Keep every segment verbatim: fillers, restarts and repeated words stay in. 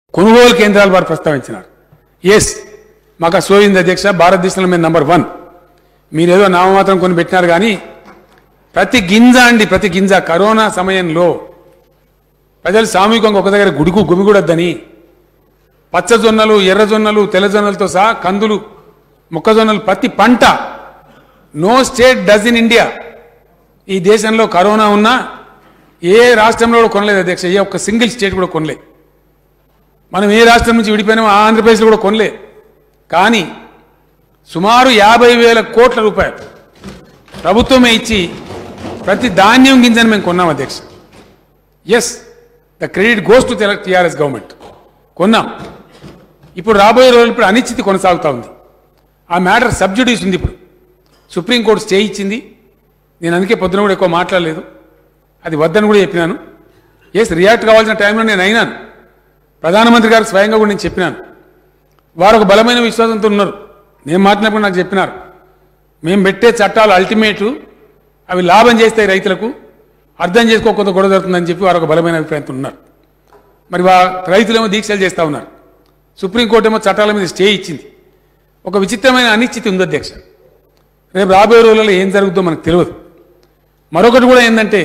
కొనుగోలు కేంద్రాలు వారు ప్రస్తావించినారు. ఎస్, మాకు సోయింది అధ్యక్ష, భారతదేశంలో మేము నంబర్ వన్. మీరేదో నామమాత్రం కొని పెట్టినారు కానీ ప్రతి గింజ అండి, ప్రతి గింజ కరోనా సమయంలో ప్రజలు సామూహికంగా ఒక దగ్గర గుడుకు గుమిగూడొద్దని పచ్చజొన్నలు, ఎర్రజొన్నలు, తెల్లజొన్నలతో సహా కందులు, మొక్కజొన్నలు, ప్రతి పంట, no state does in India, ఈ దేశంలో కరోనా ఉన్నా ఏ రాష్ట్రంలో కూడా కొనలేదు అధ్యక్ష. ఏ ఒక్క సింగిల్ స్టేట్ కూడా కొనలే. మనం ఏ రాష్ట్రం నుంచి విడిపోయినామో ఆంధ్రప్రదేశ్లో కూడా కొనలే. కానీ సుమారు యాభై వేల కోట్ల రూపాయలు ప్రభుత్వమే ఇచ్చి ప్రతి ధాన్యం గింజను మేము కొన్నాం అధ్యక్ష. Yes, the credit goes to TRS government. కొన్నాం. ఇప్పుడు రాబోయే రోజులు ఇప్పుడు అనిశ్చితి కొనసాగుతూ ఉంది. ఆ మ్యాటర్ సబ్జుడీస్ ఉంది. ఇప్పుడు సుప్రీంకోర్టు స్టే ఇచ్చింది. నేను అందుకే పొద్దున కూడా ఎక్కువ మాట్లాడలేదు, అది వద్దని కూడా చెప్పినాను. ఎస్, రియాక్ట్ కావాల్సిన టైంలో నేను అయినాను. ప్రధానమంత్రి గారు స్వయంగా కూడా నేను చెప్పినాను. వారు ఒక బలమైన విశ్వాసంతో ఉన్నారు. నేను మాట్లాడినప్పుడు నాకు చెప్పినారు, మేము పెట్టే చట్టాలు అల్టిమేటు, అవి లాభం చేస్తాయి రైతులకు, అర్థం చేసుకోకపోతే గొడవ జరుగుతుందని చెప్పి వారు ఒక బలమైన అభిప్రాయంతో ఉన్నారు. మరి వా రైతులేమో దీక్షలు చేస్తూ ఉన్నారు. సుప్రీంకోర్టు ఏమో చట్టాల మీద స్టే ఇచ్చింది. ఒక విచిత్రమైన అనిశ్చితి ఉంది అధ్యక్ష. రేపు రాబోయే రోజులలో ఏం జరుగుతుందో మనకు తెలియదు. మరొకటి కూడా ఏంటంటే,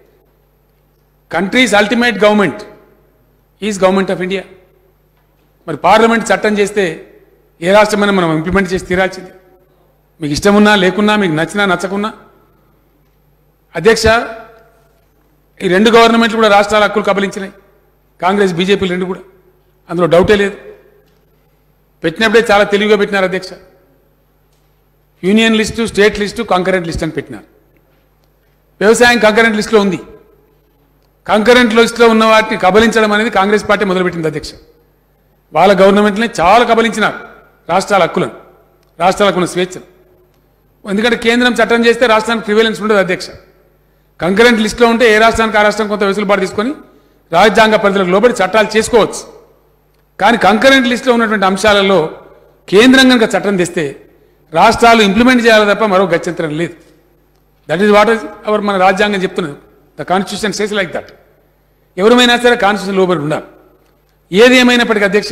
countries ultimate government is government of India. మరి పార్లమెంట్ చట్టం చేస్తే ఏ రాష్ట్రమైనా మనం ఇంప్లిమెంట్ చేసి తీరాల్సింది. మీకు ఇష్టం ఉన్నా లేకున్నా, మీకు నచ్చినా నచ్చకున్నా. అధ్యక్ష, ఈ రెండు గవర్నమెంట్లు కూడా రాష్ట్రాల హక్కులు కబలించినాయి, కాంగ్రెస్ బీజేపీలు రెండు కూడా, అందులో డౌటే లేదు. పెట్టినప్పుడే చాలా తెలివిగా పెట్టినారు అధ్యక్ష. Union list, state list, concurrent list అని పెట్టినారు. వ్యవసాయం కంకరెంట్ లిస్టులో ఉంది. కంకరెంట్ లిస్టులో ఉన్న వాటిని కబలించడం అనేది కాంగ్రెస్ పార్టీ మొదలుపెట్టింది అధ్యక్ష. వాళ్ళ గవర్నమెంట్ని చాలా కబలించినారు రాష్ట్రాల హక్కులను, రాష్ట్రాలకు ఉన్న స్వేచ్ఛను. ఎందుకంటే కేంద్రం చట్టం చేస్తే రాష్ట్రానికి ప్రివేలెన్స్ ఉండదు అధ్యక్ష. కంకరెంట్ లిస్టులో ఉంటే ఏ రాష్ట్రానికి ఆ రాష్ట్రం కొంత వెసులుబాటు తీసుకొని రాజ్యాంగ పరిధులకు లోబడి చట్టాలు చేసుకోవచ్చు. కానీ కంకరెంట్ లిస్టులో ఉన్నటువంటి అంశాలలో కేంద్రం కనుక చట్టం తెస్తే రాష్ట్రాలు ఇంప్లిమెంట్ చేయాలి తప్ప మరో గత్యంతరం లేదు. That is what is our మన రాజ్యాంగం చెప్తున్నది. The constitution says like that. ఎవరైనా సరే కాన్స్టిట్యూషన్ లోబడి ఉండాలి. ఏది ఏమైనప్పటికీ అధ్యక్ష,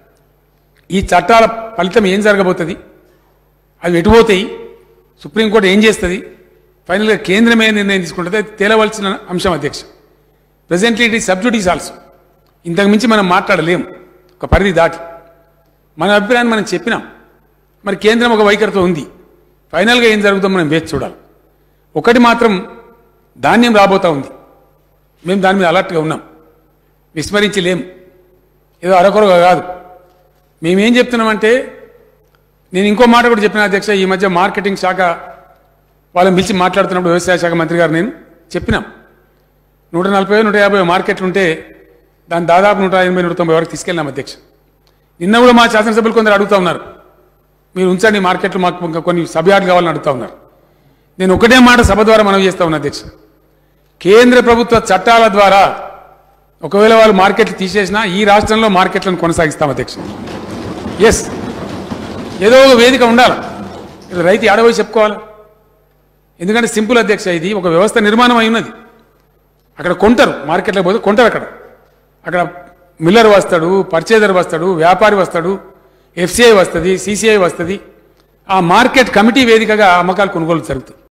ఈ చట్టాల ఫలితం ఏం జరగబోతుంది, అవి ఎటుపోతాయి, సుప్రీంకోర్టు ఏం చేస్తుంది, ఫైనల్గా కేంద్రమే నిర్ణయం తీసుకుంటుంది, అది తేలవలసిన అంశం అధ్యక్ష. Presently it is sub judice also. ఇంతకు మించి మనం మాట్లాడలేము, ఒక పరిధి దాటి. మన అభిప్రాయాన్ని మనం చెప్పినాం. మరి కేంద్రం ఒక వైఖరితో ఉంది. ఫైనల్గా ఏం జరుగుతుందో మనం వేచి చూడాలి. ఒకటి మాత్రం, ధాన్యం రాబోతూ ఉంది. మేము దాని మీద అలర్ట్గా ఉన్నాం, విస్మరించి లేము. ఏదో అరకొరగా కాదు. మేమేం చెప్తున్నామంటే, నేను ఇంకో మాట కూడా చెప్పిన అధ్యక్ష. ఈ మధ్య మార్కెటింగ్ శాఖ వాళ్ళని పిలిచి మాట్లాడుతున్నప్పుడు వ్యవసాయ శాఖ మంత్రి గారు నేను చెప్పినాం, నూట నలభై నూట యాభై మార్కెట్లు ఉంటే దాని దాదాపు నూట ఎనభై నూట తొంభై వరకు తీసుకెళ్ళినాం అధ్యక్ష. నిన్న కూడా మా శాసనసభ్యులు కొందరు అడుగుతూ ఉన్నారు, మీరు ఉంచండి మార్కెట్లు, మాకు ఇంకా కొన్ని సభ్యాలు కావాలని అడుగుతూ ఉన్నారు. నేను ఒకటే మాట సభ ద్వారా మనవి చేస్తా ఉన్నా అధ్యక్ష. కేంద్ర ప్రభుత్వ చట్టాల ద్వారా ఒకవేళ వాళ్ళు మార్కెట్లు తీసేసినా ఈ రాష్ట్రంలో మార్కెట్లను కొనసాగిస్తాం అధ్యక్ష. ఎస్, ఏదో ఒక వేదిక ఉండాలి. రైతు ఆడపోయి చెప్పుకోవాలి. ఎందుకంటే సింపుల్ అధ్యక్ష, ఇది ఒక వ్యవస్థ నిర్మాణం అయి ఉన్నది. అక్కడ కొంటారు, మార్కెట్లోకి పోతే కొంటారు. అక్కడ అక్కడ మిల్లర్ వస్తాడు, పర్చేజర్ వస్తాడు, వ్యాపారి వస్తాడు, ఎఫ్సిఐ వస్తుంది, సిసిఐ వస్తుంది. ఆ మార్కెట్ కమిటీ వేదికగా అమ్మకాలు కొనుగోలు జరుగుతుంది.